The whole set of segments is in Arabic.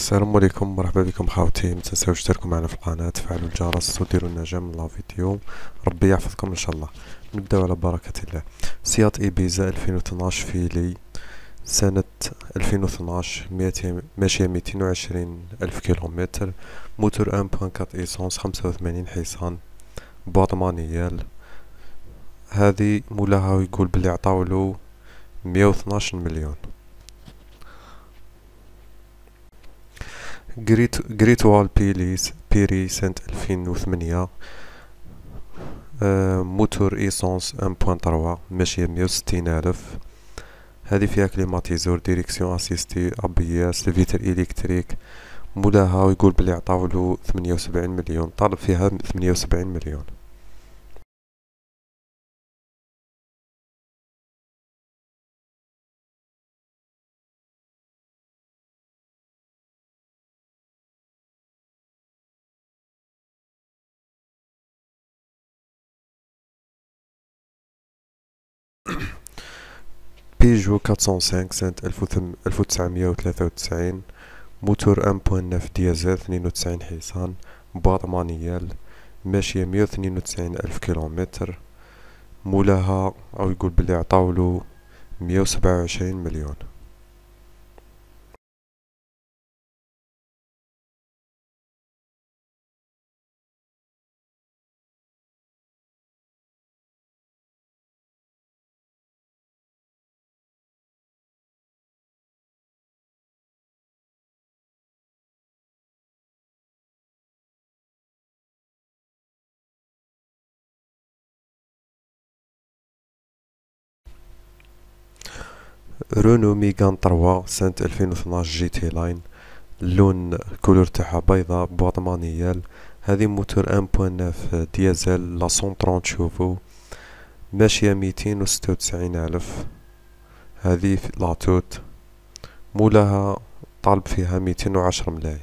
السلام عليكم، مرحبا بكم خاوتي. متنساوش تشتركوا معنا في القناة، تفعلوا الجرس وديروا النجم من لا فيديو. ربي يحفظكم ان شاء الله. نبداو على بركة الله. سيات ايبيزا 2012 فيلي سنة 2012، ماشية 220 ألف كيلومتر، موتور 1.4 ايسونس، 85 حصان، بواط مانيال. هذه مولاها يقول بلي عطاولو 112 مليون. جريت وال بيري سنة 2008، موتور ايسونس 1.3، ماشية 160 ألف. هذه فيها كليماتيزور، ديريكسيون اسيستي، ابياس، الفيتر الكتريك. مولاها يقول بلي عطاولو 78 مليون، طالب فيها 78 مليون. بيجو 405 سنة 1993، موتور 1.9 ديزل، 92 حصان، بواط مانيال، ماشية 192 ألف كيلومتر. مولاها أو يقول بلي عطاولو 127 مليون. رونو ميغان 3 سنة 2012 جي تي لاين، اللون الكولور تاعها بيضاء، بواط مانيال. هذه موتور 1.9 ديزل، لا 130 شوفو، ماشية 296 ألف. هذه لاطوت، مولاها طالب فيها 210 ملايين.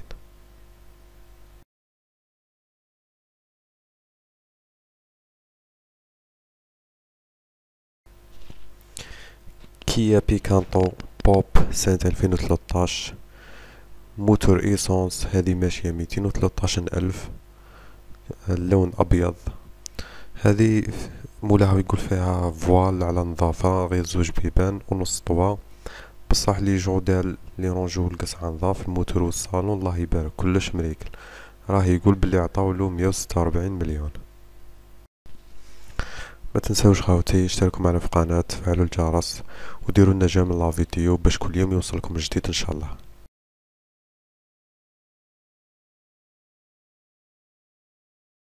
كيا بيكانتو بوب سنة 2013، موتور ايسونس، هذه ماشية 213 ألف، اللون أبيض. هذه مولاها يقول فيها فوال على نظافة، غير زوج بيبان ونص طوا، بصح لي جودال لي رونجو القصعة نظاف، الموتور والصالون الله يبارك كلش مريكل. راه يقول بلي عطاولو 146 مليون. ما تنساوش خاوتي اشتركوا معنا في القناة، تفعلوا الجرس وديروا النجم من لا فيديو باش كل يوم يوصلكم جديد ان شاء الله.